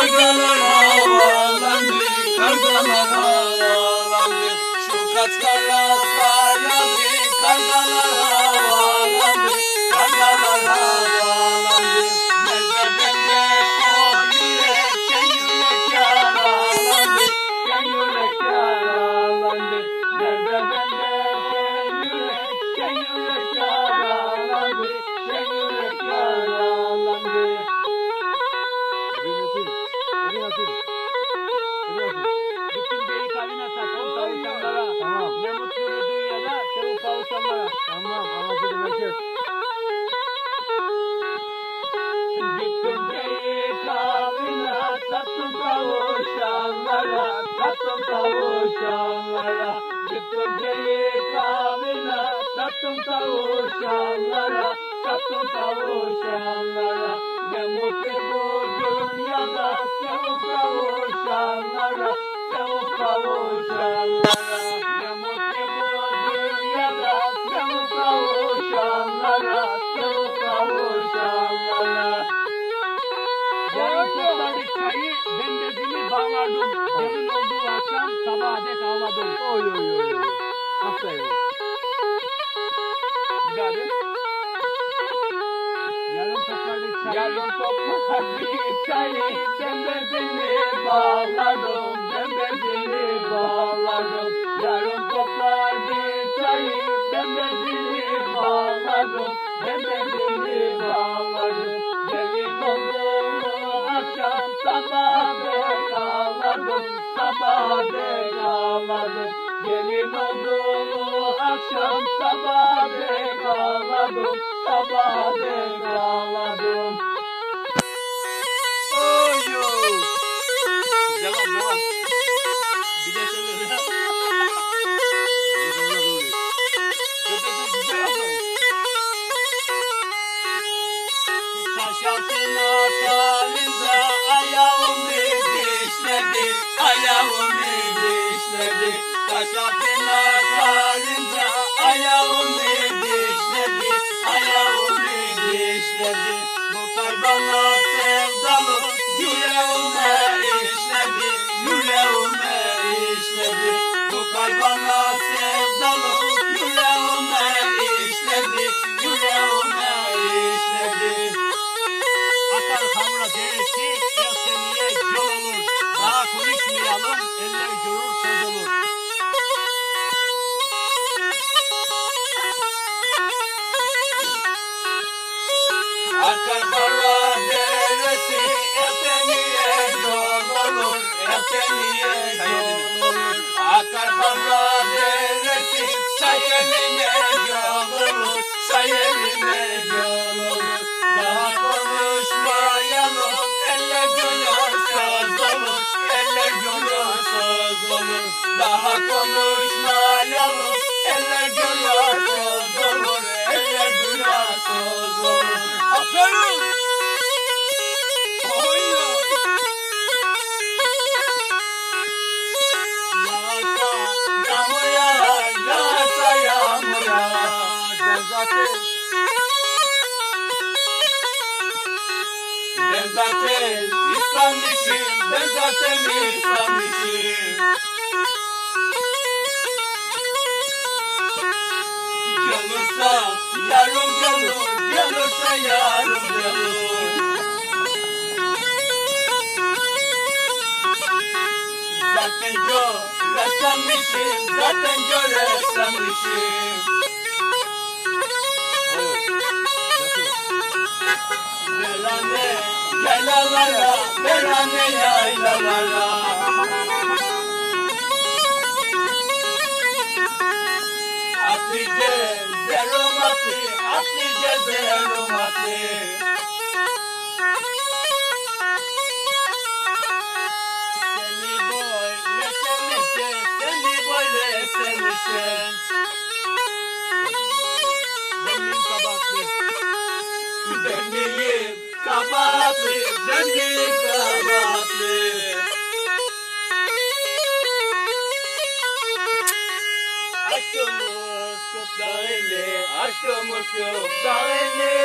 kargalar havalandı, kargalar havalandı. Şu kaç kargalar yağdı, kargalar havalandı, kargalar havalandı. Nerede bende çok yürek, şen yürek yaralandı, şen yürek yaralandı. Nerede bende şen yürek, şen yürek yaralandı, şen yürek yaralandı. Bütün geyik avına sattım tavuşanlara. Tamam. Ne mutlu bu dünyada sevip tavuşanlara. Tamam, anlaşıldı merkez. Bütün geyik avına sattım tavuşanlara, sattım tavuşanlara. Bütün geyik avına sattım tavuşanlara, sattım tavuşanlara. Ne mutlu bu dünyada sevip kavuşanlara, sevip kavuşanlara. Ne mutlu bu dünyada sevip kavuşanlara, sevip kavuşanlara. Yarın topladık çayı, ben bezimi bağladım. Gelin olduğu akşam sabaha dek ağladım. Oy oy oy oy. Aferin. Bir daha de. Yarın topladık çayı. Yarın topladık çayı. Ben bezimi bağladım. Ben bezimi bağladım. Yarın topladık çayı. Ben bezimi bağladım. Ben bezimi bağladım. Gelin olduğunu akşam sabaha dek ağladım. Sabaha dek ağladım. Gelin olduğunu akşam sabaha dek ağladım. Sabaha dek ağladım. Oy oy. Devam devam. Bir de söyle ya. Taş altına kalınca ayağımı dişledi, ayağımı dişledi. Taş altına kalınca ayağımı dişledi, ayağımı dişledi. Bu kaybana sevdalı yüreğime işledi, yüreğime işledi. Bu kaybana sevdalı yüreğime işledi, yüreğime işledi. Akar kavra deresi el seniye yol olur. Daha konuşmayalım, eller görür söz olur. Akar kavra deresi el seniye yol olur. El seniye yol olur. Akar kavra deresi sayeline yol olur. Sayeline yol olur. Daha konuşmayalım, eller görür söz olur, eller görür söz olur. Daha konuşmayalım, eller görür söz olur, eller görür söz olur. Aferin! Oyna! Yağsa yağmur yağar, ben zaten İslammışım, ben zaten İslammışım. Gelirse yarım gelir, gelirse yarım gelir. Zaten göresenmişim, zaten göresenmişim. Verane yaylalara, verane yaylalara. Hatice zerumati, Hatice zerumati. Seni böyle sevmişim, seni böyle sevmişim. Benim kabahatli. Benim kabahatli, benim kabahatli. Aşkımız kutlaylı, aşkımız kutlaylı.